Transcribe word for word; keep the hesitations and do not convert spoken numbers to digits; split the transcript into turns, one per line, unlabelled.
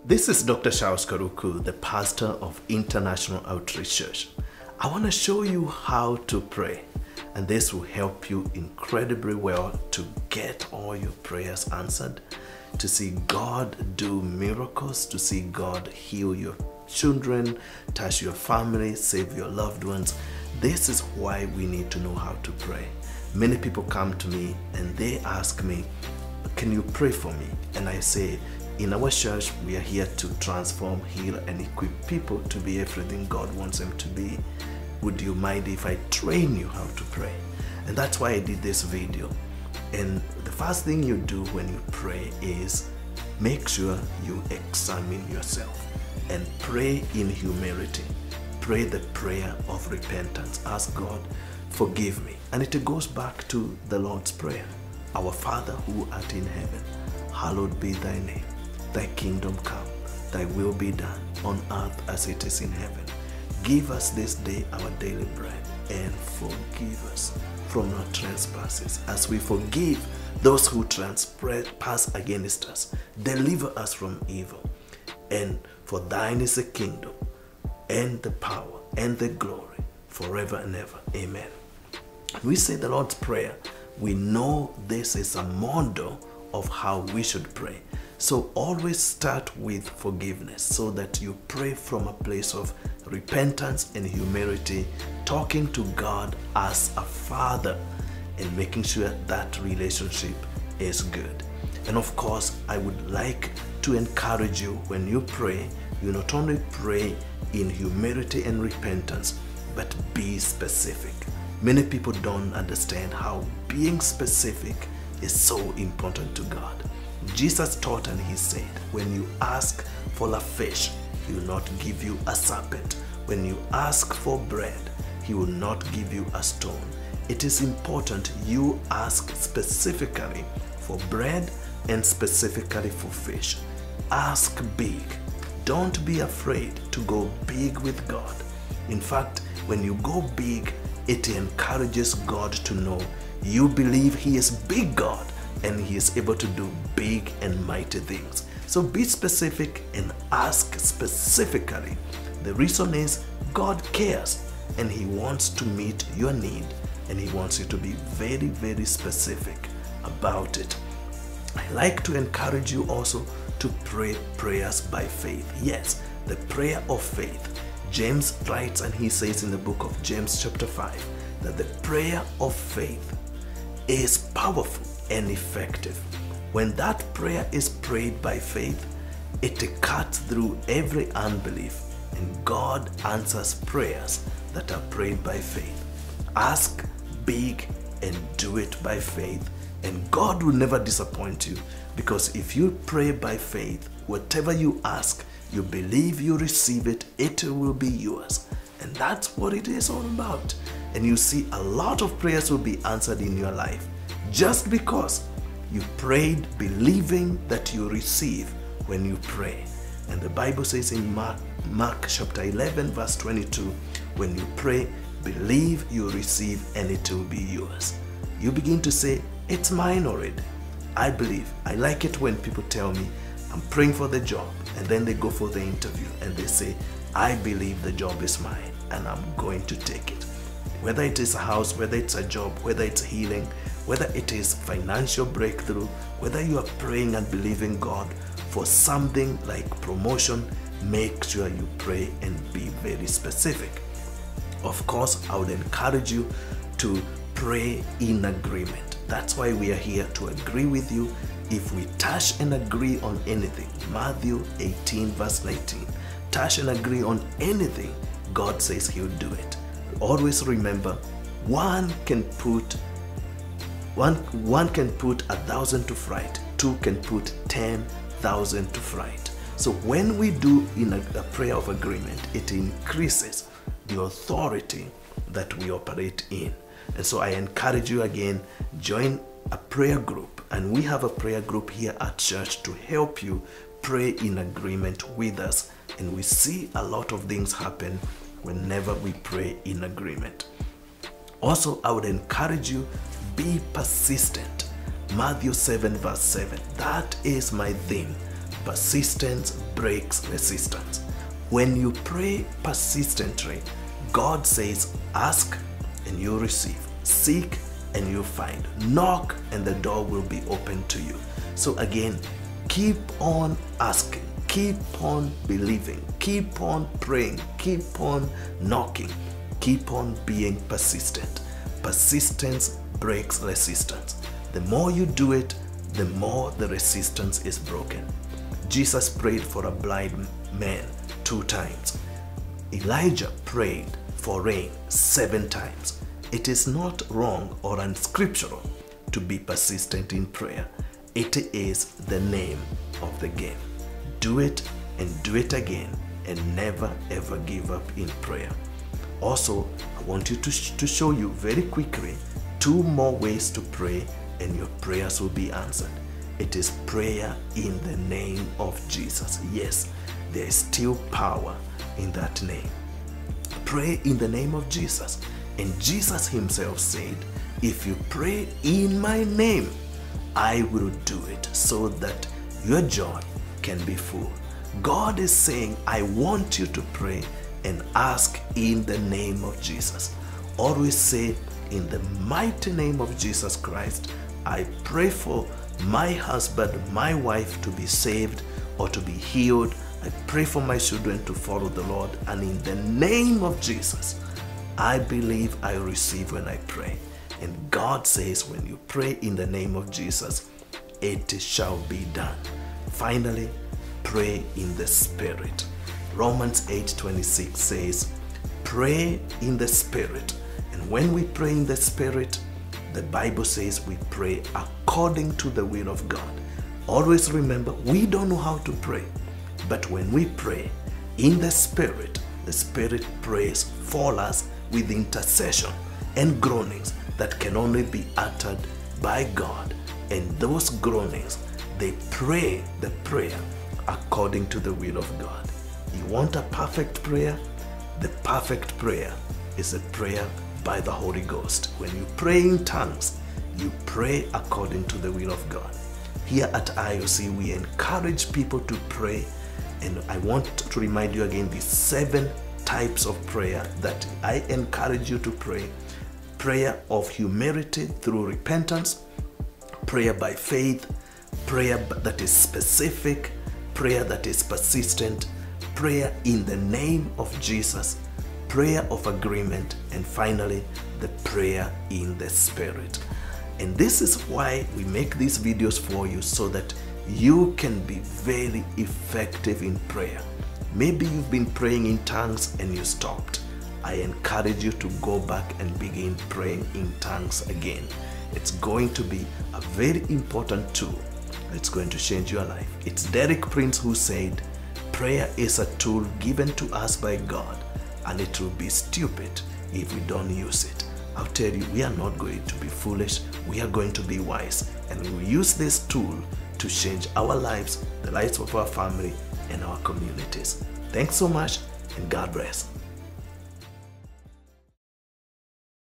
This is Doctor Charles Karuku, the pastor of International Outreach Church. I want to show you how to pray, and this will help you incredibly well to get all your prayers answered, to see God do miracles, to see God heal your children, touch your family, save your loved ones. This is why we need to know how to pray. Many people come to me and they ask me, can you pray for me? And I say, in our church, we are here to transform, heal, and equip people to be everything God wants them to be. Would you mind if I train you how to pray? And that's why I did this video. And the first thing you do when you pray is make sure you examine yourself and pray in humility. Pray the prayer of repentance. Ask God, forgive me. And it goes back to the Lord's Prayer. Our Father who art in heaven, hallowed be thy name. Thy kingdom come, thy will be done on earth as it is in heaven. Give us this day our daily bread, and forgive us from our trespasses as we forgive those who trespass against us. Deliver us from evil. And for thine is the kingdom, and the power, and the glory, forever and ever. Amen. We say the Lord's Prayer. We know this is a model of how we should pray. So always start with forgiveness so that you pray from a place of repentance and humility, talking to God as a father and making sure that relationship is good. And of course, I would like to encourage you when you pray, you not only pray in humility and repentance, but be specific. Many people don't understand how being specific is so important to God. Jesus taught and he said, when you ask for a fish, he will not give you a serpent. When you ask for bread, he will not give you a stone. It is important you ask specifically for bread and specifically for fish. Ask big. Don't be afraid to go big with God. In fact, when you go big, it encourages God to know you believe he is big God and he is able to do big and mighty things. So be specific and ask specifically. The reason is God cares and he wants to meet your need, and he wants you to be very, very specific about it. I like to encourage you also to pray prayers by faith. Yes, the prayer of faith. James writes and he says in the book of James chapter five that the prayer of faith is powerful and effective. When that prayer is prayed by faith, it cuts through every unbelief, and God answers prayers that are prayed by faith. Ask big and do it by faith, and God will never disappoint you, because if you pray by faith, whatever you ask, you believe you receive it, it will be yours. And that's what it is all about. And you see, a lot of prayers will be answered in your life just because you prayed believing that you receive when you pray. And the Bible says in Mark, Mark chapter eleven verse twenty-two, when you pray, believe you receive and it will be yours. You begin to say, it's mine already. I believe. I like it when people tell me, I'm praying for the job, and then they go for the interview and they say, I believe the job is mine and I'm going to take it. Whether it is a house, whether it's a job, whether it's healing, whether it is financial breakthrough, whether you are praying and believing God for something like promotion, make sure you pray and be very specific. Of course, I would encourage you to pray in agreement. That's why we are here, to agree with you. If we touch and agree on anything, Matthew eighteen verse nineteen, touch and agree on anything, God says he'll do it. Always remember, one can put one one can put a thousand to flight, two can put ten thousand to flight. So when we do in a, a prayer of agreement, it increases the authority that we operate in. And so I encourage you again, join a prayer group, and we have a prayer group here at church to help you pray in agreement with us, and we see a lot of things happen whenever we pray in agreement. Also, I would encourage you, be persistent. Matthew seven verse seven, that is my theme. Persistence breaks resistance. When you pray persistently, God says, ask and you receive, seek and you find, knock and the door will be open to you. So again, keep on asking, keep on believing, keep on praying, keep on knocking, keep on being persistent. Persistence breaks resistance. The more you do it, the more the resistance is broken. Jesus prayed for a blind man two times. Elijah prayed for rain seven times. It is not wrong or unscriptural to be persistent in prayer. It is the name of the game. Do it and do it again and never ever give up in prayer. Also, I want you to, sh to show you very quickly two more ways to pray and your prayers will be answered. It is prayer in the name of Jesus. Yes, there is still power in that name. Pray in the name of Jesus. And Jesus himself said, if you pray in my name, I will do it so that your joy can be full. God is saying, I want you to pray and ask in the name of Jesus. Always say, in the mighty name of Jesus Christ, I pray for my husband, my wife to be saved or to be healed. I pray for my children to follow the Lord. And in the name of Jesus, I believe I receive when I pray. And God says, when you pray in the name of Jesus, it shall be done. Finally, pray in the Spirit. Romans eight twenty-six says, pray in the Spirit. And when we pray in the Spirit, the Bible says we pray according to the will of God. Always remember, we don't know how to pray. But when we pray in the Spirit, the Spirit prays for us with intercession and groanings that can only be uttered by God. And those groanings, they pray the prayer according to the will of God. You want a perfect prayer? The perfect prayer is a prayer by the Holy Ghost. When you pray in tongues, you pray according to the will of God. Here at I O C, we encourage people to pray. And I want to remind you again, these seven types of prayer that I encourage you to pray. Prayer of humility through repentance, prayer by faith, prayer that is specific, prayer that is persistent, prayer in the name of Jesus, prayer of agreement, and finally, the prayer in the Spirit. And this is why we make these videos for you, so that you can be very effective in prayer. Maybe you've been praying in tongues and you stopped. I encourage you to go back and begin praying in tongues again. It's going to be a very important tool. It's going to change your life. It's Derek Prince who said, prayer is a tool given to us by God, and it will be stupid if we don't use it. I'll tell you, we are not going to be foolish. We are going to be wise, and we will use this tool to change our lives, the lives of our family, and our communities. Thanks so much, and God bless.